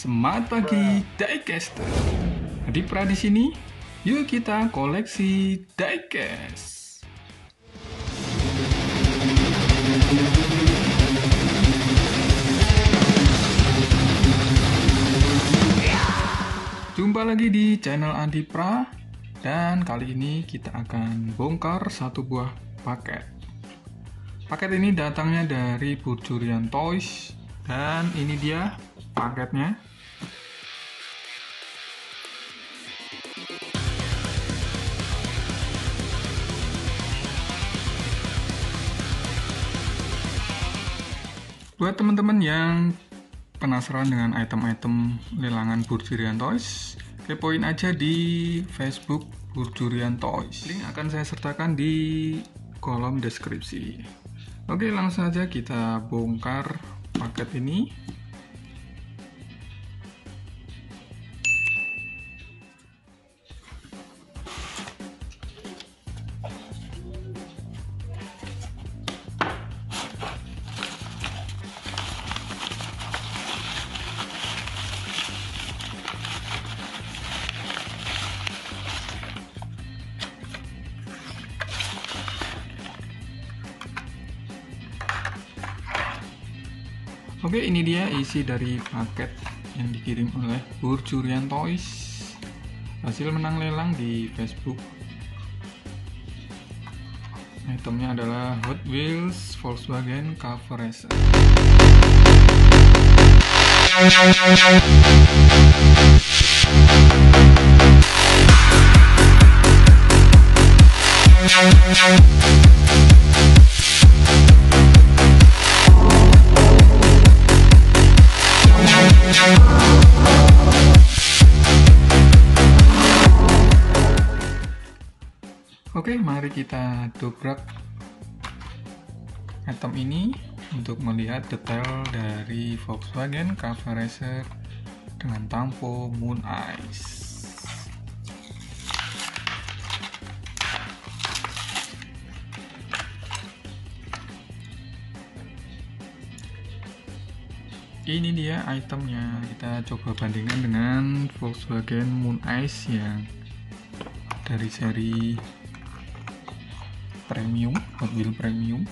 Semangat pagi Diecaster. Adipra di sini. Yuk kita koleksi diecast. Jumpa lagi di channel Adipra, dan kali ini kita akan bongkar satu buah paket. Paket ini datangnya dari Burjurian Toys, dan ini dia paketnya. Buat teman-teman yang penasaran dengan item-item lelangan Burjurian Toys, kepoin aja di Facebook Burjurian Toys. Link akan saya sertakan di kolom deskripsi. Oke, langsung saja kita bongkar paket ini. Oke, ini dia isi dari paket yang dikirim oleh Burjurian Toys. Hasil menang lelang di Facebook. Itemnya adalah Hot Wheels Volkswagen Cover Racer. Oke, mari kita dobrak item ini untuk melihat detail dari Volkswagen Cover Racer dengan tampo Moon Ice. Ini dia itemnya. Kita coba bandingkan dengan Volkswagen Moon Ice yang dari seri premium, Hot Wheels premium.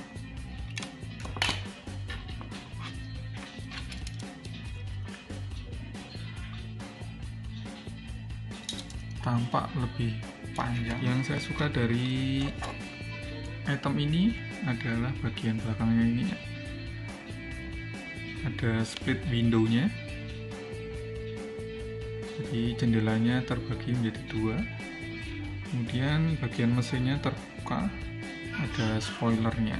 Tampak lebih panjang. Yang saya suka dari item ini adalah bagian belakangnya ini. Ada split window-nya. Jadi jendelanya terbagi menjadi dua. Kemudian bagian mesinnya terbuka. Ada spoilernya.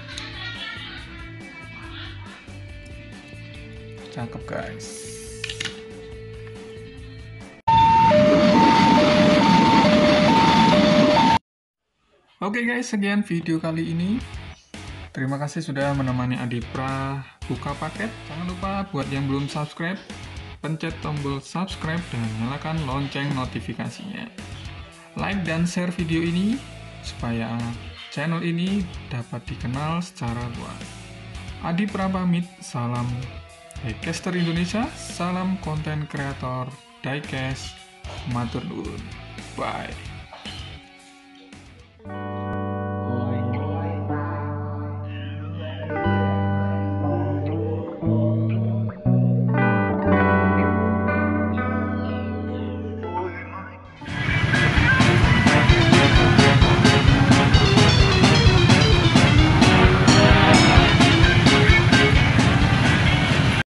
Cakep guys. Oke guys, sekian video kali ini. Terima kasih sudah menemani Adipra buka paket. Jangan lupa buat yang belum subscribe, pencet tombol subscribe dan nyalakan lonceng notifikasinya. Like dan share video ini supaya channel ini dapat dikenal secara luas. Adipra pamit, salam Diecaster Indonesia, salam konten kreator diecast, matur nuwun, bye.